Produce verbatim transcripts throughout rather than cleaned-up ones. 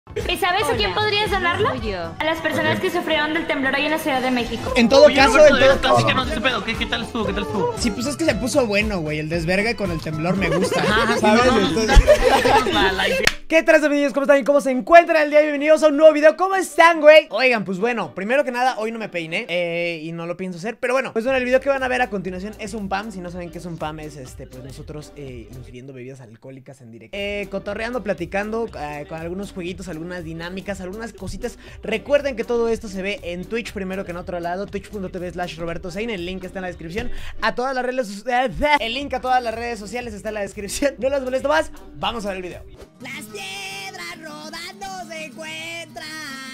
¿Y sabes a quién podrías donarlo? A las personas que sufrieron del temblor hoy en la Ciudad de México. En todo caso, en todo caso. Que no sé ese pedo. ¿Qué, ¿Qué tal estuvo? ¿Qué tal estuvo? Sí, pues es que se puso bueno, güey. El desvergue con el temblor me gusta. Ajá, ¿sabes? no, no, Entonces... ¿Qué tal, amigos? ¿Cómo están? ¿Cómo se encuentran el día? Bienvenidos a un nuevo video. ¿Cómo están, güey? Oigan, pues bueno, primero que nada, hoy no me peiné eh, y no lo pienso hacer. Pero bueno, pues bueno, el video que van a ver a continuación es un P A M. Si no saben qué es un P A M, es este, pues nosotros eh, ingiriendo bebidas alcohólicas en directo, eh, cotorreando, platicando eh, con algunos jueguitos, algunas dinámicas, algunas cositas. Recuerden que todo esto se ve en Twitch primero que en otro lado, twitch punto tv slash Roberto Sein. El link está en la descripción. A todas las redes sociales, el link a todas las redes sociales está en la descripción. No los molesto más, vamos a ver el video. Las piedras rodando se encuentran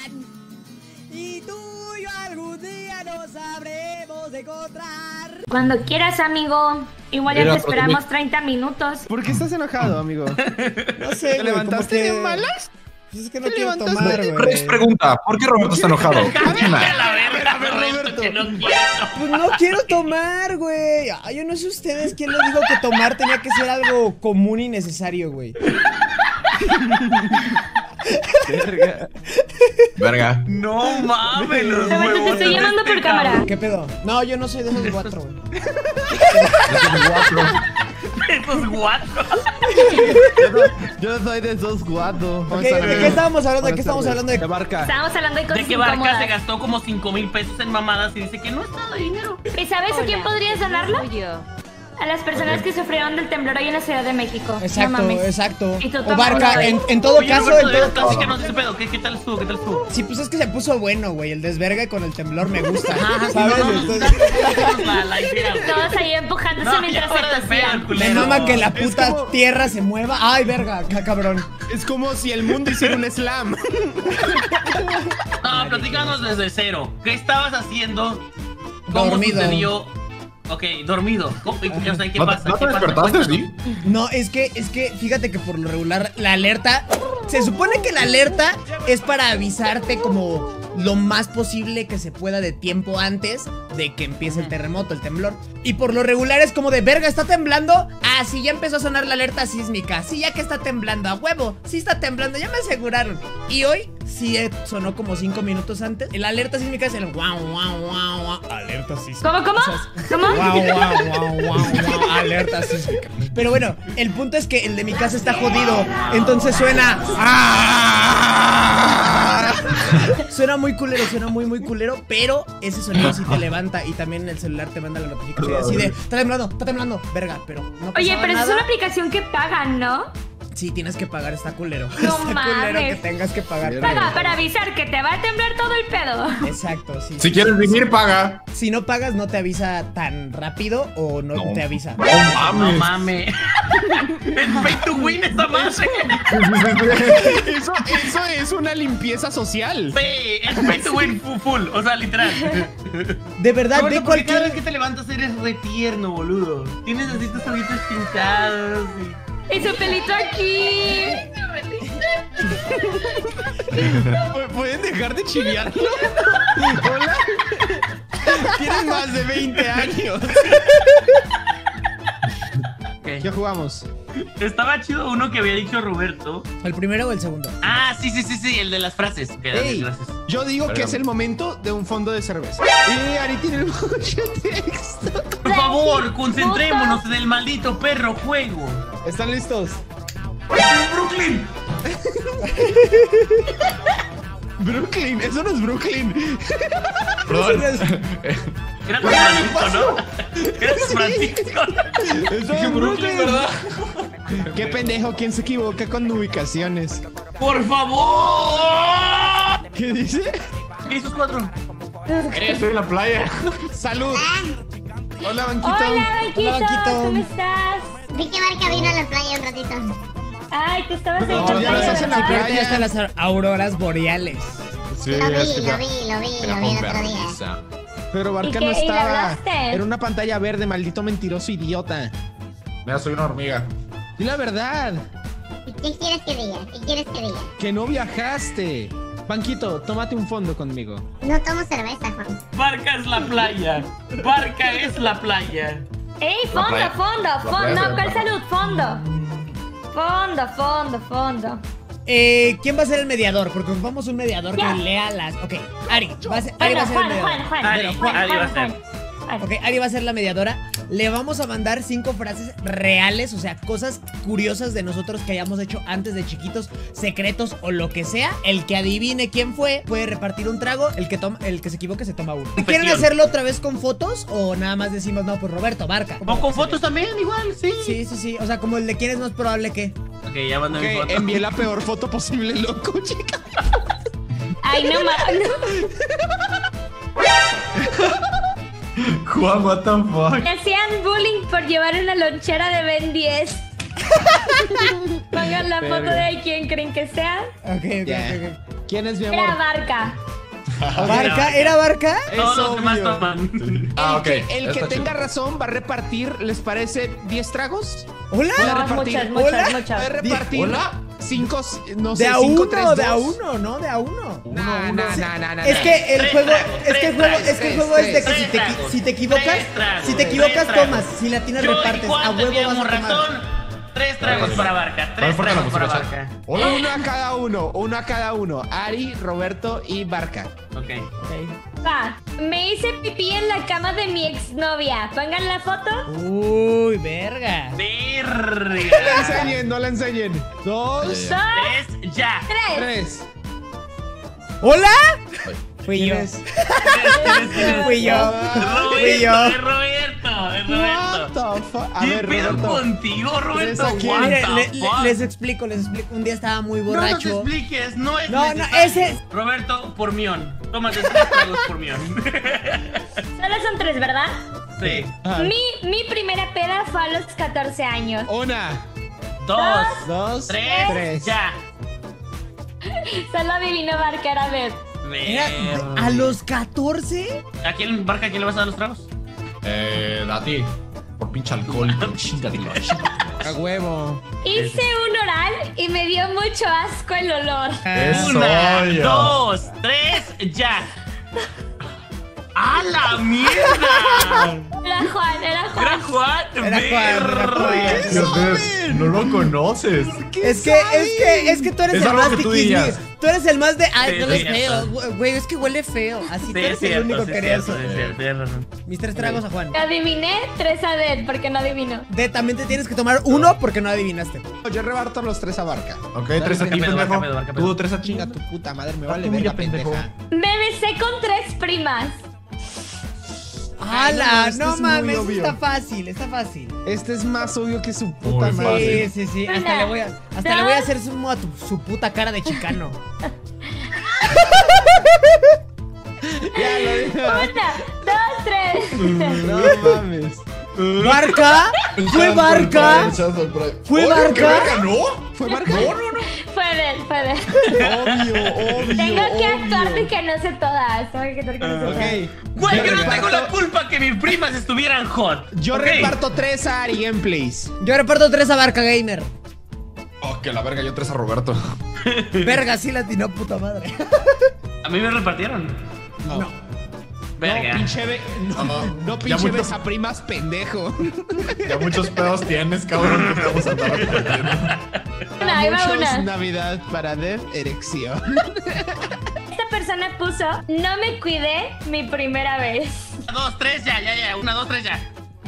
y tú y yo algún día nos sabremos encontrar. Cuando quieras, amigo. Igual ya te esperamos treinta minutos. ¿Por qué estás enojado, amigo? No sé, ¿Te levantaste de malas? Pues es que no quiero tomar, güey. Rex pregunta, ¿por qué Roberto está enojado? Que no quiero. Pues no quiero tomar, güey. Ay, yo no sé ustedes quién les dijo que tomar tenía que ser algo común y necesario, güey. Verga. Verga. No mames, los Roberto, te huevos estoy de llamando este por cámara. ¿Qué pedo? No, yo no soy de esos cuatro, güey. Esos guatos. Yo no soy de esos guatos. Ok, ¿de qué estábamos hablando? ¿De qué estábamos hablando? De De... Barca. Estábamos hablando de cosas De que Barca incómodas. se gastó como cinco mil pesos en mamadas y dice que no es nada de dinero. ¿Y sabes a quién podrías donarlo? A las personas que sufrieron del temblor hoy en la Ciudad de México. Exacto, No mames. exacto. Y tú O tomas Barca, uno, en, en todo Oye, caso, Roberto, en de todo verdad, sí caso. que no sé ese pedo. ¿Qué, ¿Qué tal estuvo? ¿Qué tal estuvo? Sí, pues es que se puso bueno, güey. El desvergue con el temblor me gusta. Ajá, ¿sabes? no, no, no, Entonces, no, la- la idea, güey. Todos ahí empujándose No, mientras ya fuera se de pedo, cosían. me culero. mama que la Es puta como- tierra se mueva. Ay, verga, ca- cabrón. Es como si el mundo hiciera un slam. No, platícanos desde cero. ¿Qué estabas haciendo? ¿Cómo Dormido. sucedió? Ok, dormido. ¿Cómo? O sea, ¿qué ¿No, pasa? ¿no ¿Qué te pasa? despertaste, sí? No, es que, es que, fíjate que por lo regular la alerta, se supone que la alerta es para avisarte como lo más posible que se pueda de tiempo antes de que empiece el terremoto, el temblor. Y por lo regular es como de, verga, ¿está temblando? Ah, sí, ya empezó a sonar la alerta sísmica. Sí, ya que está temblando, a huevo. Sí está temblando, ya me aseguraron. Y hoy sí eh, sonó como cinco minutos antes. La alerta sísmica es el guau, guau, guau, guau. Alerta sísmica. ¿Cómo, cómo? O sea, es- ¿Cómo? Guau, guau, guau, guau, guau, alerta sísmica. Pero bueno, el punto es que el de mi casa está jodido. Entonces suena. ¡Ah! Suena muy culero, suena muy, muy culero. Pero ese sonido sí te levanta. Y también en el celular te manda la notificación así de: está temblando, está temblando. Verga, pero no Oye, pasaba pero esa es nada. una aplicación que pagan, ¿no? Sí, tienes que pagar, está culero. No Está culero mames. que tengas que pagar. Paga para avisar que te va a temblar todo el pedo. Exacto, sí. Si quieres venir, paga. Si no pagas, no te avisa tan rápido o no, No. te avisa. No No mames. mames. Es pay to win esta madre. Eso, eso es una limpieza social. Sí, es pay to win full, full. O sea, literal. De verdad, Roberto, ve porque cada vez cualquier. que te levantas eres re tierno, boludo. Tienes así tus ojitos pintados y... Y su pelito aquí. ¿Pu- ¿Pueden dejar de chilearlo? Hola. Tienes más de veinte años. ¿Qué jugamos? Estaba chido uno que había dicho Roberto. ¿El primero o el segundo? Ah, sí, sí, sí, sí, el de las frases. Ok, dale, Ey, gracias. yo digo que es el momento de un fondo de cerveza. Y Ari tiene mucho texto. Por favor, concentrémonos en el maldito perro juego. ¿Están listos? ¡Brooklyn! Brooklyn, eso no es Brooklyn. Perdón. Era San Francisco, ¿no? Era San Francisco. Eso es Brooklyn, ¿verdad? Qué pendejo, ¿quién se equivoca con ubicaciones? ¡Por favor! ¿Qué dice? ¿Qué hizo cuatro? Eh, estoy en la playa. Salud. Hola, Banquito. Hola, Banquito. Hola, Banquito. ¿Cómo estás? Vi que Barca vino a la playa un ratito. Ay, tú estabas en No, la ya las playa, hacen en la ¿verdad? playa. Hasta las auroras boreales. Sí, Lo vi, es que lo ya- vi, lo vi, Era lo vi el con otro día. vergüenza. Pero Barca ¿Y no qué? ¿Y le estaba. hablaste? Era una pantalla verde, maldito mentiroso idiota. Mira, soy una hormiga. Di la verdad, ¿Y qué quieres que diga? ¿Qué quieres que diga? que no viajaste. Banquito, tómate un fondo conmigo. No tomo cerveza, Juan. Barca es la playa. Barca es la playa. ¡Ey, fondo, playa- fondo, la fondo! playa No, se ¿cuál llama. salud? Fondo. Fondo, fondo, fondo. eh, ¿quién va a ser el mediador? Porque ocupamos un mediador Ya. que lea las... Ok, Ari, va a ser, Ari va a ser el Juan, mediador. Juan, Juan, Ari, Juan, Juan, Ari va a Juan, ser. Juan. Ok, Ari va a ser la mediadora. Le vamos a mandar cinco frases reales, o sea, cosas curiosas de nosotros que hayamos hecho antes de chiquitos, secretos o lo que sea. El que adivine quién fue puede repartir un trago. El que toma, el que se equivoque se toma uno. ¿Quieren hacerlo otra vez con fotos o nada más decimos no, pues Roberto, Barca? O con fotos también, igual, sí. Sí, sí, sí. O sea, como el de quién es más probable que. Ok, ya mandé mi Ok, foto. envié la peor foto posible, loco, chica. Ay, no mames. Juan, what the fuck. Me hacían bullying por llevar una lonchera de Ben diez. Pongan la foto de quién creen que sea. Ok, ok, Ya. ok, ¿Quién es mi Era amor? Barca. ok. ¿Barca? ¿Era Barca? Todos Es los demás obvio. toman. Ah, ok. El que, el que está tenga chido. razón va a repartir, ¿les parece diez tragos? ¿Hola? Voy a No, repartir. muchas, Hola. muchas, Va a muchas. repartir Hola. cinco, no sé, De a cinco, uno, tres, de a dos. uno, ¿no? De a uno. No, no, no, no, no. Es que el Tres juego, tragos, es que tres el juego, tragos, es que el tres, juego es de que tres si te, tragos, si te equivocas, tres tragos, si te equivocas tres tragos. tomas, si la tienes Yo y repartes, Juan a huevo vas teníamos a tomar. razón. Tres tragos para Barca, tres ¿Cuál fue la tragos para música? Barca. Hola. Uno a cada uno, uno a cada uno. Ari, Roberto y Barca. Ok. Va. Me hice pipí en la cama de mi exnovia. Pongan la foto. Uy, verga. No la Verga. enseñen, no la enseñen. Dos, Dos, Tres, ya. tres. tres. ¿Hola? Fui yo. ¿Quién es? Fui yo. Fui yo. Roberto, es Roberto, es What Roberto. the fuck? A ¿Qué ver, pedo Roberto. contigo, Roberto? ¿Tres a quién? What Mire, the le- le- fuck? les explico, les explico. Un día estaba muy No nos borracho. expliques, no es No, no, necesario. ese- Roberto, por mión. Tómate tres tragos por mión. Solo son tres, ¿verdad? Sí. Ah, Mi, mi primera peda fue a los catorce años. Una, Dos, dos, tres, tres. ya. Solo adivinó Barca, era Beth. Era Verga. a los catorce. ¿A quién, Barca, a quién le vas a dar los tragos? Eh, a ti. Por pinche alcohol. Chingatelo. A huevo. Hice un oral y me dio mucho asco el olor. Eso, Una, yo. dos, tres, ya. ¡A la mierda! Era Juan, era ¿Era Juan. Juan? Era Juan, era Juan. Verga. Dios, no lo conoces. Es que, es que, es que tú eres Es el algo más que tú tiquismiquis. digas. Tú eres el más de. Ay, Sí, no es sí, feo. cierto. Güey, es que huele feo. Así Sí, tú es eres el cierto, único sí, que es haría cierto, eso. es cierto, tienes razón. Mis tres tragos a Juan. Adiviné tres a Beth porque no adivinó. De también te tienes que tomar uno porque no adivinaste. Yo reparto los tres a Barca. Ok, tres a ti, Barca, pedo, pendejo. Barca, pedo, Barca, pedo. Tú, tres a ti. Chinga tu puta madre, me vale tú, verga, ya, pendejo. pendeja. Me besé con tres primas. ¡Hala! no, este No es muy mames, obvio. está fácil, está fácil. Este es más obvio que su puta Muy madre. Sí, sí, sí. Hasta Una, le voy a, hasta dos. le voy a hacer sumo a tu, su puta cara de chicano. Ya lo dije. Una, dos, tres. No mames. ¿Barca? ¿Fue Barca? ¿Fue Oye, Barca? ¿qué verga, no? ¿Fue Barca? No, no, no. Fue Beth, fue Beth. Obvio, obvio. Tengo que actuar obvio. de que no sé todas. Tengo que actuar que no sé todas. Ok. Güey, yo no reparto- tengo la culpa que mis primas estuvieran hot. Yo Ok. reparto tres a Ari Gameplays. Yo reparto tres a Barca Gamer. Oh, que la verga, yo tres a Roberto. Verga, sí la atinó, puta madre. A mí me repartieron. No. Verga. No, pinche be... No, No, no, ya pinche mucho- besa primas, pendejo. Ya muchos pedos tienes, cabrón, que te vamos a andar repartiendo. Una, ahí va Muchos una. Navidad para Dev Erección. Esta persona puso, no me cuidé mi primera vez. Una, dos, tres, ya, ya, ya. Una, dos, tres, ya.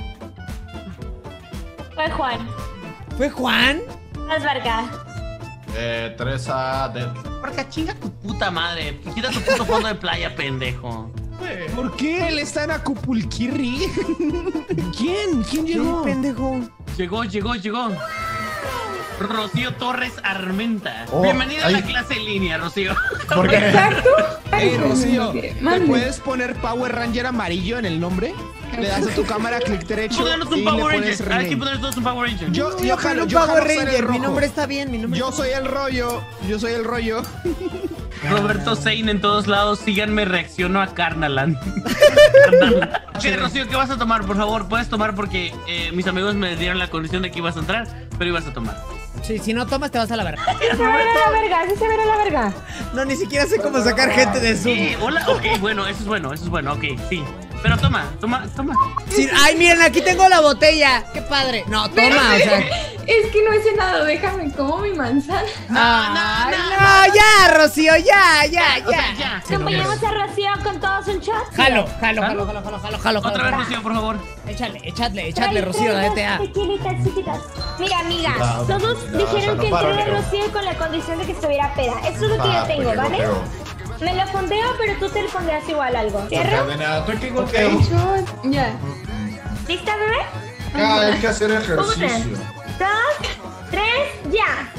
Fue Juan. ¿Fue Juan? Más Barca. Eh, tres a Dead. Porca, chinga tu puta madre. Quita tu puto fondo de playa, pendejo. ¿Por qué él está en Acapulquirri? ¿Quién? ¿Quién llegó? ¿Qué pendejo? Llegó, llegó, llegó. Rocío Torres Armenta. Oh, Bienvenida a ay. la clase en línea, Rocío. ¿Por qué? Ey, Rocío, ¿te Mande. puedes poner Power Ranger amarillo en el nombre? Le das a tu cámara clic derecho Pónganos y un le Power pones Ranger. Hay que rename. poner todos un Power Ranger. Yo, Yo yo quiero jalo, un yo Power jalo ser el Ranger. Mi rojo. nombre está bien, mi nombre Yo soy el rollo. Yo soy el rollo. Roberto Zane en todos lados. Síganme, reacciono a Carnaland. Carnaland. Ok, Rocío, ¿qué vas a tomar? Por favor, puedes tomar porque eh, mis amigos me dieron la condición de que ibas a entrar, pero ibas a tomar. Sí, si no tomas te vas a la verga. Sí se verá la verga, sí se verá la verga. No, ni siquiera sé cómo sacar gente de Zoom. Eh, hola, ok, bueno, eso es bueno, eso es bueno, ok, sí. Pero toma, toma, toma. Sí, ay, miren, aquí tengo la botella. Qué padre. No, toma, o sea. Es que no he cenado, déjame como mi manzana. No, no, no, ya, Rocío, ya, ya, O sea, ya. ya. Acompañamos a Rocío con todos un shot. Jalo, jalo, jalo, jalo, jalo, jalo, jalo. Otra vez, Rocío, por favor. Échale, échale, échale, Rocío, la D T A. Tequilitas chiquitas. Mira, amiga, Cuidado, todos cuidado, dijeron ya no que paro, entré a pero- Rocío con la condición de que estuviera peda. Eso es lo que yo Ah, tengo, porque ¿vale? golpeo. Me lo fondeo, pero tú te lo fondeas igual algo. ¿Cierro? Cadena, ¿tú qué golpeo? Shot, ya. ¿Lista, bebé? Acá hay que hacer Una, ejercicio. dos, tres, ya.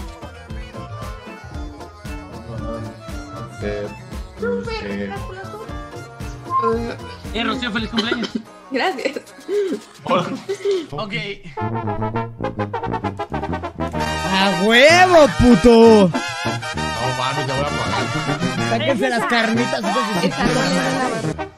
Eh, eh, Eh, Rocío, feliz cumpleaños. Gracias. Ok. ¡A huevo, puto! No mames, ya voy a pagar. Sáquense las carnitas. Está doliendo.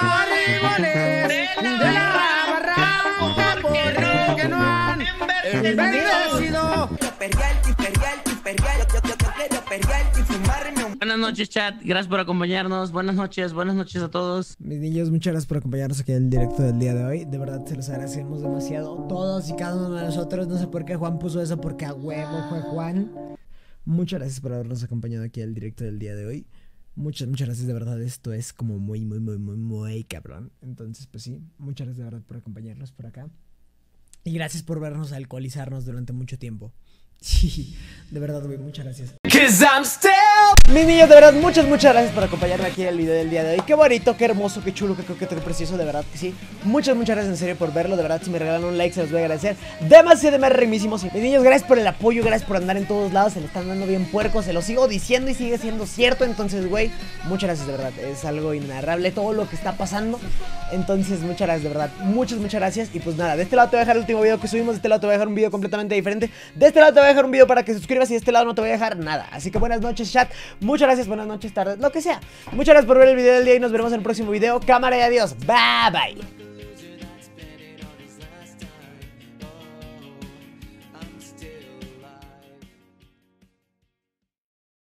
Buenas noches, chat. Gracias por acompañarnos. Buenas noches, buenas noches a todos. Mis niños, muchas gracias por acompañarnos aquí en el directo del día de hoy. De verdad se los agradecemos demasiado. Todos y cada uno de nosotros. No sé por qué Juan puso eso, porque a huevo fue Juan. Muchas gracias por habernos acompañado aquí en el directo del día de hoy. Muchas, muchas gracias, de verdad. Esto es como muy, muy, muy, muy, muy cabrón. Entonces, pues sí, muchas gracias de verdad por acompañarnos por acá. Y gracias por vernos alcoholizarnos durante mucho tiempo. Sí, de verdad, güey, muchas gracias. Mis niños, de verdad, muchas, muchas gracias por acompañarme aquí en el video del día de hoy. Qué bonito, qué hermoso, qué chulo, qué coqueto, qué precioso, de verdad que sí. Muchas, muchas gracias en serio por verlo, de verdad, si me regalan un like se los voy a agradecer demasiado, demasiado rimísimos. Mis niños, gracias por el apoyo, gracias por andar en todos lados, se le están dando bien puerco, se lo sigo diciendo y sigue siendo cierto. Entonces, güey, muchas gracias, de verdad, es algo inenarrable todo lo que está pasando. Entonces, muchas gracias, de verdad, muchas, muchas gracias. Y pues nada, de este lado te voy a dejar el último video que subimos, de este lado te voy a dejar un video completamente diferente, de este lado te voy a dejar un video para que te suscribas y de este lado no te voy a dejar nada. Así que buenas noches, chat, muchas gracias, buenas noches, tardes, lo que sea. Muchas gracias por ver el video del día y nos veremos en el próximo video. Cámara y adiós, bye bye.